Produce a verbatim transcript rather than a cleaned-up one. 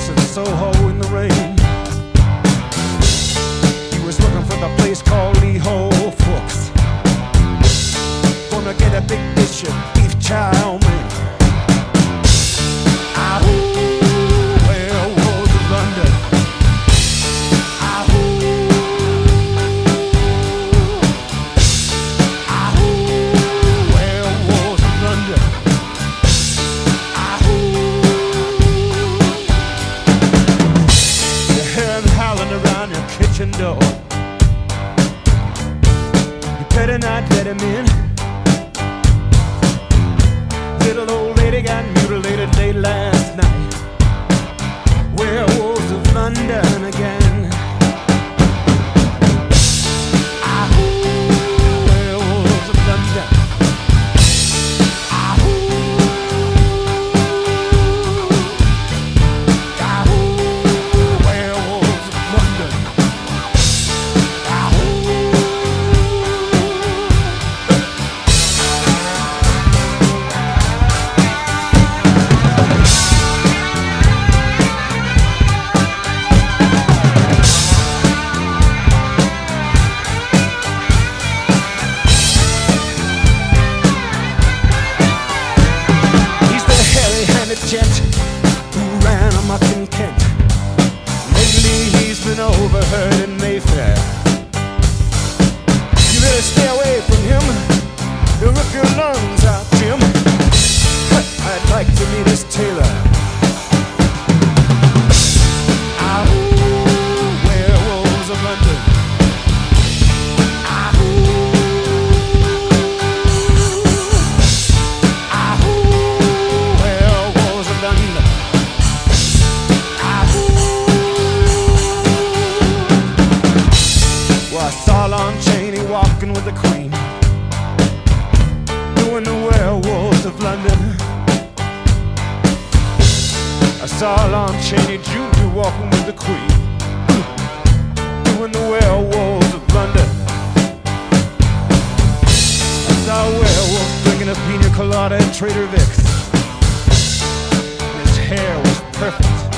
in Soho in the rain. He was looking for the place called Lee Ho Fooks. Gonna get a big dish of beef chow mein. Around your kitchen door, you better not let him in. Little old lady got mutilated late last night. Werewolves of London again. Ah, werewolves of London. Gent who ran amok in Kent. Lately he's been overheard in Mayfair. You better stay away from him. He'll rip your lungs out, Jim. I'd like to meet his tailor. Ah, werewolves of London. I saw Lon Chaney walking with the Queen, doing the werewolves of London. I saw Lon Chaney Junior walking with the Queen, doing the werewolves of London. I saw a werewolf drinking a pina colada at Trader Vic's, and his hair was perfect.